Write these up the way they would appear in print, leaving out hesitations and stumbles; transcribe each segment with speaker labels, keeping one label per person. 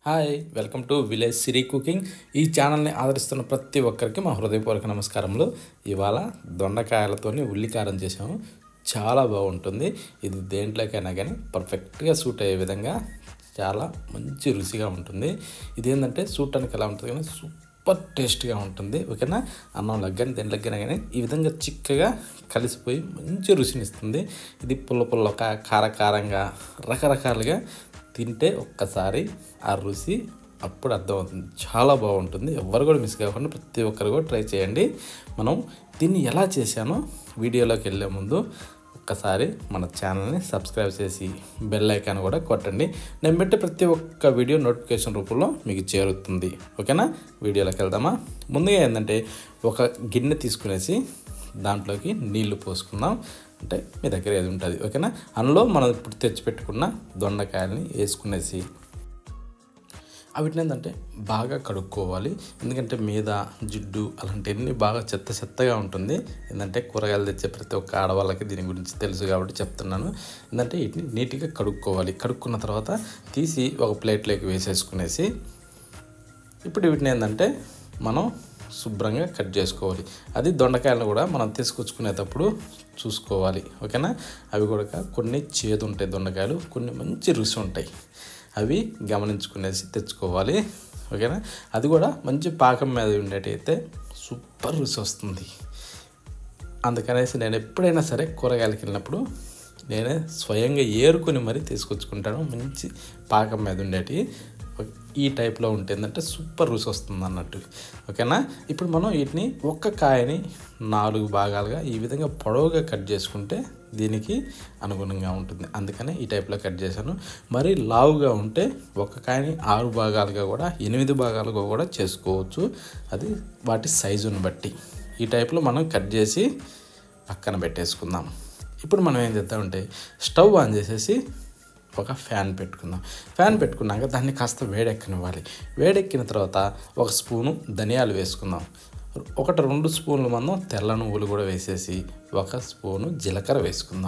Speaker 1: Hi welcome to village Siri cooking. ఈ ఛానల్ని ఆదరిస్తున్న ప్రతి ఒక్కరికి మా హృదయపూర్వక నమస్కారములు. ఇవాళ దొండకాయలతోని ఉల్లికారం చేసాము. చాలా బాగుంటుంది. ఇది దేంట్లోకైనా కానీ పర్ఫెక్ట్గా సూట్ అయ్యే విధంగా చాలా మంచి రుచిగా ఉంటుంది. ఇదేంటంటే చూడటానికి ఎలా ఉంటుంది కానీ సూపర్ టేస్ట్గా ఉంటుంది. ఓకేనా, అన్నంలోకి కానీ దేంట్లోకైనా కానీ ఈ విధంగా చిక్కగా కలిసిపోయి మంచి రుచినిస్తుంది. ఇది పుల్ల కారంగా రకరకాలుగా తింటే ఒక్కసారి ఆ రుచి అప్పుడు అర్థమవుతుంది. చాలా బాగుంటుంది. ఎవరు కూడా మిస్ కాకుండా ప్రతి ఒక్కరు కూడా ట్రై చేయండి. మనం దీన్ని ఎలా చేశానో వీడియోలోకి వెళ్ళే ముందు ఒక్కసారి మన ఛానల్ని సబ్స్క్రైబ్ చేసి బెల్ ఐకాన్ కూడా కొట్టండి. నేను పెట్టే ప్రతి ఒక్క వీడియో నోటిఫికేషన్ రూపంలో మీకు చేరుతుంది. ఓకేనా, వీడియోలోకి వెళ్దామా. ముందుగా ఏంటంటే ఒక గిన్నె తీసుకునేసి దాంట్లోకి నీళ్లు పోసుకుందాం. అంటే మీ దగ్గర ఏది ఉంటుంది ఓకేనా. అందులో మనం ఇప్పుడు తెచ్చిపెట్టుకున్న దొండకాయలని వేసుకునేసి వీటిని ఏంటంటే బాగా కడుక్కోవాలి. ఎందుకంటే మీద జిడ్డు అలాంటివన్నీ బాగా చెత్తగా ఉంటుంది. ఏంటంటే కూరగాయలు తెచ్చే ప్రతి ఒక్క ఆడవాళ్ళకి దీని గురించి తెలుసు కాబట్టి చెప్తున్నాను. ఏంటంటే వీటిని నీట్గా కడుక్కోవాలి. కడుక్కున్న తర్వాత తీసి ఒక ప్లేట్లోకి వేసేసుకునేసి ఇప్పుడు వీటిని ఏంటంటే మనం శుభ్రంగా కట్ చేసుకోవాలి. అది దొండకాయలను కూడా మనం తీసుకొచ్చుకునేటప్పుడు చూసుకోవాలి. ఓకేనా, అవి కూడా కొన్ని చేదు ఉంటాయి దొండకాయలు, కొన్ని మంచి రుచి ఉంటాయి. అవి గమనించుకునేసి తెచ్చుకోవాలి. ఓకేనా, అది కూడా మంచి పాకం మీద ఉండేటైతే సూపర్ రుచి వస్తుంది. అందుకనేసి నేను ఎప్పుడైనా సరే కూరగాయలకి వెళ్ళినప్పుడు నేనే స్వయంగా ఏరుకొని మరీ తీసుకొచ్చుకుంటాను. మంచి పాకం మీద ఉండేటి ఈ టైప్లో ఉంటుందంటే సూపర్ రుచి వస్తుంది అన్నట్టు. ఓకేనా, ఇప్పుడు మనం వీటిని ఒక్క కాయని 4 భాగాలుగా ఈ విధంగా పొడవుగా కట్ చేసుకుంటే దీనికి అనుగుణంగా ఉంటుంది. అందుకనే ఈ టైప్లో కట్ చేశాను. మరి లావుగా ఉంటే ఒక్క కాయని 6 భాగాలుగా కూడా 8 భాగాలుగా కూడా చేసుకోవచ్చు. అది వాటి సైజుని బట్టి ఈ టైప్లో మనం కట్ చేసి పక్కన పెట్టేసుకుందాం. ఇప్పుడు మనం ఏం చేద్దామంటే స్టవ్ ఆన్ చేసేసి ఒక ఫ్యాన్ పెట్టుకుందాం. ఫ్యాన్ పెట్టుకున్నాక దాన్ని కాస్త వేడెక్కనివ్వాలి. వేడెక్కిన తర్వాత 1 స్పూను ధనియాలు వేసుకుందాం. 1-2 స్పూన్ల మందం తెల్ల నువ్వులు కూడా వేసేసి 1 స్పూను జీలకర్ర వేసుకుందాం.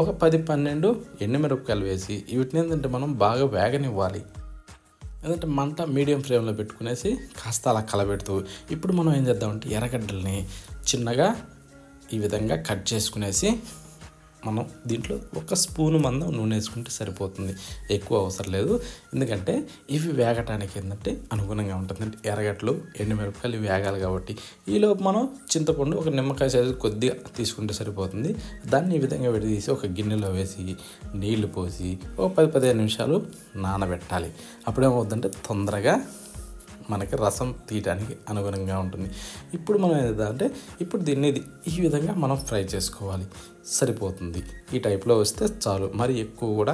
Speaker 1: 10-12 ఎండుమిరపకాయలు వేసి వీటిని ఏంటంటే మనం బాగా వేగనివ్వాలి. ఎందుకంటే మంట మీడియం ఫ్లేమ్లో పెట్టుకునేసి కాస్త అలా కలబెడుతూ ఇప్పుడు మనం ఏం చేద్దామంటే ఎర్రగడ్డల్ని చిన్నగా ఈ విధంగా కట్ చేసుకునేసి మనం దీంట్లో 1 స్పూను మందం నూనె వేసుకుంటే సరిపోతుంది. ఎక్కువ అవసరం లేదు. ఎందుకంటే ఇవి వేగటానికి ఏంటంటే అనుగుణంగా ఉంటుంది. అంటే ఎర్రగడ్డలు ఎండుమిరపకాయలు వేగాలి కాబట్టి ఈలోపు మనం చింతపండు ఒక నిమ్మకాయ సైజు కొద్దిగా తీసుకుంటే సరిపోతుంది. దాన్ని ఈ విధంగా విడదీసి ఒక గిన్నెలో వేసి నీళ్లు పోసి ఒక 10-15 నిమిషాలు నానబెట్టాలి. అప్పుడేమవుతుందంటే తొందరగా మనకి రసం తీయడానికి అనుగుణంగా ఉంటుంది. ఇప్పుడు మనం ఏంటంటే ఇప్పుడు దీన్ని ఈ విధంగా మనం ఫ్రై చేసుకోవాలి. సరిపోతుంది. ఈ టైప్లో వస్తే చాలు. మరి ఎక్కువ కూడా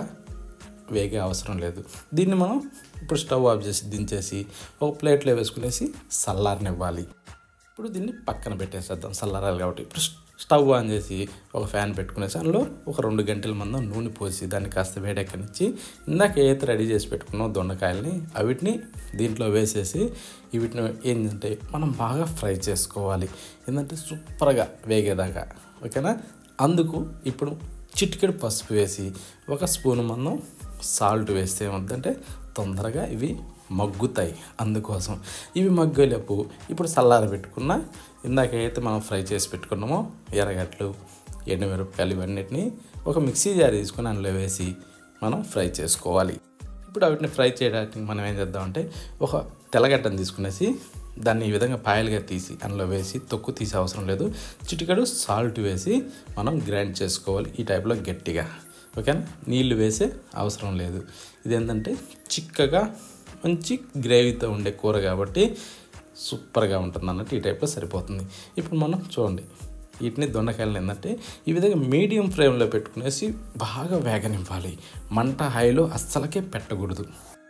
Speaker 1: వేగే అవసరం లేదు. దీన్ని మనం ఇప్పుడు స్టవ్ ఆఫ్ చేసి దించేసి ఒక ప్లేట్లో వేసుకునేసి చల్లారనివ్వాలి. ఇప్పుడు దీన్ని పక్కన పెట్టేసేద్దాం. చల్లారాలి కాబట్టి ఇప్పుడు స్టవ్ ఆన్ చేసి ఒక ఫ్యాన్ పెట్టుకునేసి అందులో ఒక 2 గంటల మందం నూనె పోసి దాన్ని కాస్త వేడెక్కనిచ్చి ఇందాక ఏదైతే రెడీ చేసి పెట్టుకున్నాం దొండకాయలని వీటిని దీంట్లో వేసేసి వీటిని ఏంటంటే మనం బాగా ఫ్రై చేసుకోవాలి. ఏంటంటే సూపర్గా వేగేదాకా. ఓకేనా, అందుకు ఇప్పుడు చిటికెడు పసుపు వేసి 1 స్పూను మందం సాల్ట్ వేస్తే ఏమవుతుందంటే తొందరగా ఇవి మగ్గుతాయి. అందుకోసం ఇవి మగ్గేలోపు ఇప్పుడు చల్లార పెట్టుకున్న ఇందాక అయితే మనం ఫ్రై చేసి పెట్టుకున్నామో ఎర్రగడ్డలు ఎండుమిరపకాయలు ఇవన్నిటిని ఒక మిక్సీ జార్ తీసుకొని అందులో వేసి మనం ఫ్రై చేసుకోవాలి. ఇప్పుడు వీటిని ఫ్రై చేయడానికి మనం ఏం చేద్దామంటే ఒక తెల్లగడ్డను తీసుకునేసి దాన్ని ఈ విధంగా పాయలుగా తీసి అందులో వేసి తొక్కు తీసే అవసరం లేదు. చిటికెడు సాల్ట్ వేసి మనం గ్రైండ్ చేసుకోవాలి ఈ టైప్లో గట్టిగా. ఓకేనా, నీళ్లు వేసే అవసరం లేదు. ఇదేంటంటే చిక్కగా మంచి గ్రేవీతో ఉండే కూర కాబట్టి సూపర్గా ఉంటుంది అన్నట్టు ఈ టైప్లో సరిపోతుంది. ఇప్పుడు మనం చూడండి వీటిని దొండకాయలను ఏంటంటే ఈ విధంగా మీడియం ఫ్లేమ్లో పెట్టుకునేసి బాగా వేగనివ్వాలి. మంట హైలో అస్సలకే పెట్టకూడదు.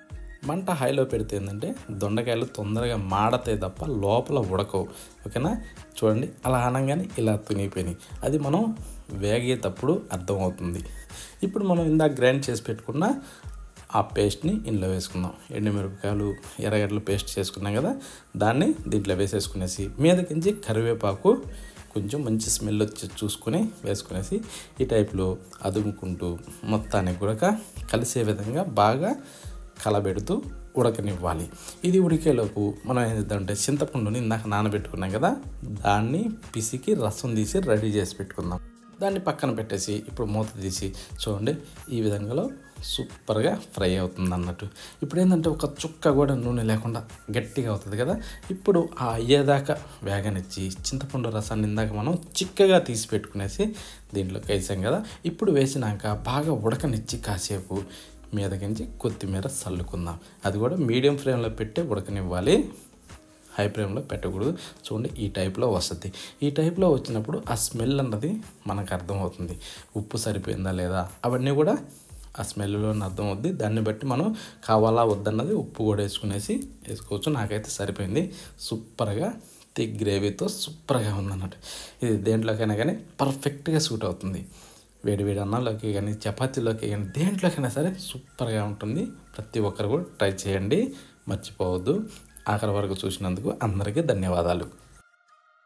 Speaker 1: మంట హైలో పెడితే ఏంటంటే దొండకాయలు తొందరగా మాడతాయి తప్ప లోపల ఉడకవు. ఓకేనా, చూడండి అలా అనగానే ఇలా తునిగిపోయినాయి. అది మనం వేగేటప్పుడు అర్థమవుతుంది. ఇప్పుడు మనం ఇందాక గ్రైండ్ చేసి పెట్టుకున్న ఆ పేస్ట్ని ఇందులో వేసుకుందాం. ఎండుమిరపకాయలు ఎర్రగడ్డలు పేస్ట్ చేసుకున్నాం కదా, దాన్ని దీంట్లో వేసేసుకునేసి మీదకించి కరివేపాకు కొంచెం మంచి స్మెల్ వచ్చి చూసుకొని వేసుకునేసి ఈ టైప్లో అదుముకుంటూ మొత్తానికి కూడా కలిసే విధంగా బాగా కలబెడుతూ ఉడకనివ్వాలి. ఇది ఉడికేలోపు మనం ఏం చేద్దామంటే చింతపండుని ఇందాక నానబెట్టుకున్నాం కదా, దాన్ని పిసికి రసం తీసి రెడీ చేసి పెట్టుకుందాం. దాన్ని పక్కన పెట్టేసి ఇప్పుడు మూత తీసి చూడండి, ఈ విధంగా సూపర్గా ఫ్రై అవుతుంది అన్నట్టు. ఇప్పుడు ఏంటంటే ఒక చుక్క కూడా నూనె లేకుండా గట్టిగా అవుతుంది కదా. ఇప్పుడు ఆ అయ్యేదాకా వేగనిచ్చి చింతపండు రసాన్ని ఇందాక మనం చిక్కగా తీసి పెట్టుకునేసి దీంట్లోకి వేసాం కదా. ఇప్పుడు వేసినాక బాగా ఉడకనిచ్చి కాసేపు మీదకించి కొత్తిమీర చల్లుకుందాం. అది కూడా మీడియం ఫ్లేమ్లో పెట్టి ఉడకనివ్వాలి, హై ఫ్లేమ్లో పెట్టకూడదు. చూడండి, ఈ టైప్లో వస్తుంది. ఈ టైప్లో వచ్చినప్పుడు ఆ స్మెల్ అన్నది మనకు అర్థమవుతుంది. ఉప్పు సరిపోయిందా లేదా అవన్నీ కూడా ఆ స్మెల్లో అర్థం అవుద్ది. దాన్ని బట్టి మనం కావాలా వద్దన్నది ఉప్పు కూడా వేసుకోవచ్చు. నాకైతే సరిపోయింది. సూపర్గా థిక్ గ్రేవీతో సూపర్గా ఉందన్నట్టు. ఇది దేంట్లోకైనా కానీ పర్ఫెక్ట్గా సూట్ అవుతుంది. వేడి వేడి అన్నంలోకి కానీ చపాతీలోకి కానీ దేంట్లోకైనా సరే సూపర్గా ఉంటుంది. ప్రతి ఒక్కరు కూడా ట్రై చేయండి, మర్చిపోవద్దు. ఆఖరి వరకు చూసినందుకు అందరికీ ధన్యవాదాలు.